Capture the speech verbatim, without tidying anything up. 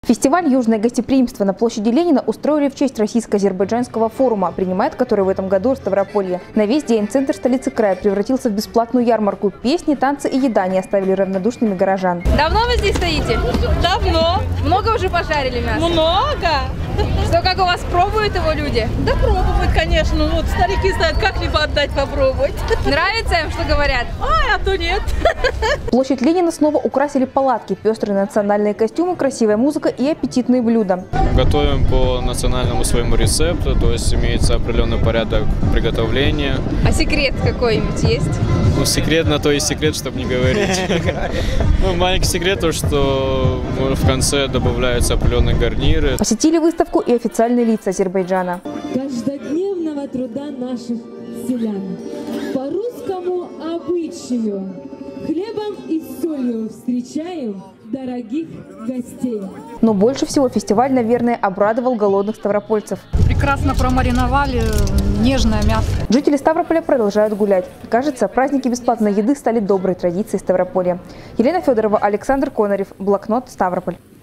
Фестиваль «Южное гостеприимство» на площади Ленина устроили в честь российско-азербайджанского форума, принимает который в этом году в Ставрополье. На весь день центр столицы края превратился в бесплатную ярмарку. Песни, танцы и еда не оставили равнодушными горожан. Давно вы здесь стоите? Давно. Много уже пожарили мясо? Много. Что, как у вас, пробуют его люди? Да пробовать, конечно. Вот старики знают, как либо отдать попробовать. Нравится им, что говорят? Ай, а то нет. Площадь Ленина снова украсили палатки, пестрые национальные костюмы, красивая музыка и аппетитные блюда. Готовим по национальному своему рецепту, то есть имеется определенный порядок приготовления. А секрет какой-нибудь есть? Ну, секрет на то и секрет, чтобы не говорить. Ну, маленький секрет, то, что в конце добавляются определенные гарниры. Посетили выставку и официальные лица Азербайджана. Каждодневного труда наших селян. По русскому обычаю хлебом и солью встречаем дорогих гостей. Но больше всего фестиваль, наверное, обрадовал голодных ставропольцев. Прекрасно промариновали, нежное мясо. Жители Ставрополя продолжают гулять. Кажется, праздники бесплатной еды стали доброй традицией Ставрополья. Елена Федорова, Александр Конарев, Блокнот, Ставрополь.